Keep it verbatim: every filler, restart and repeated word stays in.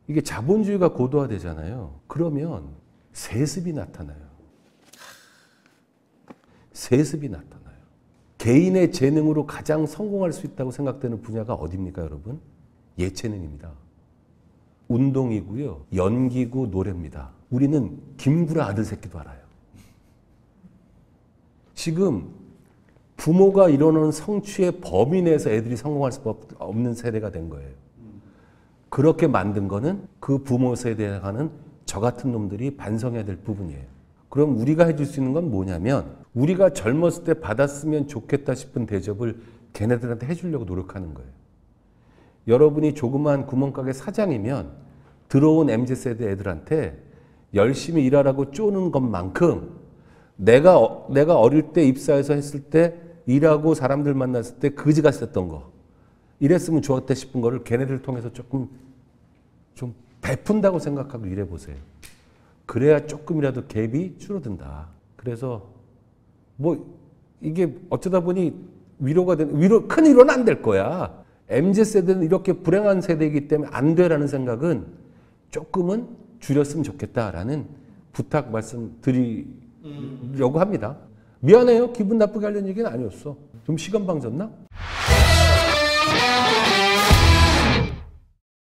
이게 자본주의가 고도화되잖아요. 그러면 세습이 나타나요. 세습이 나타나요. 개인의 재능으로 가장 성공할 수 있다고 생각되는 분야가 어디입니까, 여러분? 예체능입니다. 운동이고요. 연기고 노래입니다. 우리는 김구라 아들 새끼도 알아요. 지금 부모가 이루는 성취의 범위 내에서 애들이 성공할 수 없는 세대가 된 거예요. 그렇게 만든 거는 그 부모 세대에 가는 저 같은 놈들이 반성해야 될 부분이에요. 그럼 우리가 해줄 수 있는 건 뭐냐면 우리가 젊었을 때 받았으면 좋겠다 싶은 대접을 걔네들한테 해주려고 노력하는 거예요. 여러분이 조그만 구멍가게 사장이면 들어온 엠지 세대 애들한테 열심히 일하라고 쪼는 것만큼 내가, 어, 내가 어릴 때 입사해서 했을 때 일하고 사람들 만났을 때 그지같이 했던 거 이랬으면 좋았다 싶은 거를 걔네들을 통해서 조금 좀 베푼다고 생각하고 일해보세요. 그래야 조금이라도 갭이 줄어든다. 그래서 뭐 이게 어쩌다 보니 위로가 되는, 위로, 큰 위로는 안 될 거야. 엠지 세대는 이렇게 불행한 세대이기 때문에 안 되라는 생각은 조금은 줄였으면 좋겠다라는 부탁 말씀 드리려고 합니다. 미안해요. 기분 나쁘게 하려는 얘기는 아니었어. 좀 시간 방졌나?